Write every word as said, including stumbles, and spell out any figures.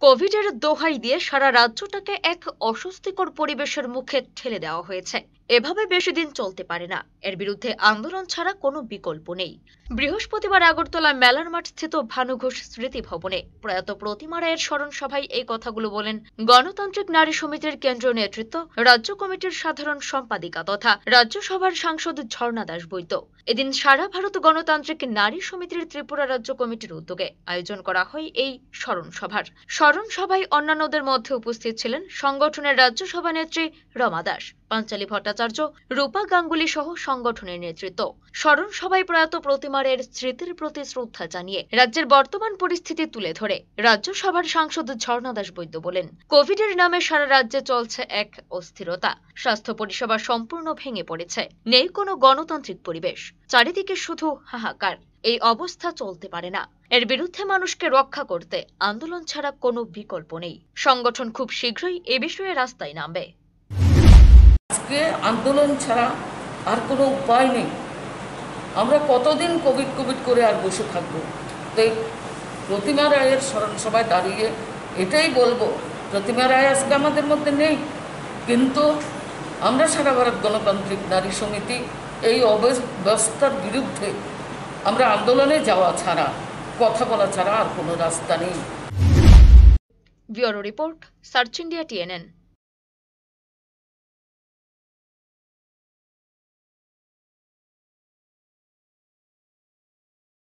কোভিডের দোহাই দিয়ে সারা রাজ্যটাকে এক অস্বস্তিকর পরিবেশের মুখে ঠেলে দেওয়া হয়েছে। এভাবে বেশি দিন চলতে পারে না। এর বিরুদ্ধে আন্দোলন ছাড়া কোনো বিকল্প নেই। বৃহস্পতিবার আগরতলা মেলার মাঠ স্থিত ভানু ঘোষ স্মৃতি ভবনে প্রয়াত প্রতিমা রায়ের স্মরণ সভায় এই কথাগুলো বলেন গণতান্ত্রিক নারী সমিতির কেন্দ্রীয় নেতৃত্ব, রাজ্য কমিটির সাধারণ সম্পাদিকা তথা রাজ্যসভার সাংসদ ঝর্ণা দাস বৈদ্য। এদিন সারা ভারত গণতান্ত্রিক নারী সমিতির ত্রিপুরা রাজ্য কমিটির উদ্যোগে আয়োজন করা হয় এই স্মরণ সভার। স্মরণ সভায় অন্যান্যদের মধ্যে উপস্থিত ছিলেন সংগঠনের রাজ্য সভানেত্রী রমা দাস, পাঞ্চালী ভট্টাচার্য, রূপা গাঙ্গুলি সহ সংগঠনের নেতৃত্ব। স্মরণ সভায় প্রয়াত প্রতিমারের স্মৃতির প্রতি শ্রদ্ধা জানিয়ে রাজ্যের বর্তমান পরিস্থিতি তুলে ধরে রাজ্যসভার সাংসদ ঝর্ণা দাস বৈদ্য বলেন, কোভিডের নামে সারা রাজ্যে চলছে এক অস্থিরতা। স্বাস্থ্য পরিষেবা সম্পূর্ণ ভেঙে পড়েছে, নেই কোনো গণতান্ত্রিক পরিবেশ, চারিদিকে শুধু হাহাকার। এই অবস্থা চলতে পারে না। এর বিরুদ্ধে মানুষকে রক্ষা করতে আন্দোলন ছাড়া কোনো বিকল্প নেই। সংগঠন খুব শীঘ্রই এ বিষয়ে রাস্তায় নামবে। আজকে আন্দোলন ছাড়া আর কোনো উপায় নেই। আমরা কতদিন কোভিড কোভিড করে আর বসে থাকবো? তাই প্রতিমা রায়ের স্মরণ সভায় দাঁড়িয়ে এটাই বলবো, প্রতিমা রায় আজকে আমাদের মধ্যে নেই, কিন্তু আমরা সারা ভারত গণতান্ত্রিক নারী সমিতি এই অব্যবস্থার বিরুদ্ধে আমরা আন্দোলনে যাওয়া ছাড়া, কথা বলা ছাড়া আর কোনো রাস্তা নেই। Bureau report, search India T N N.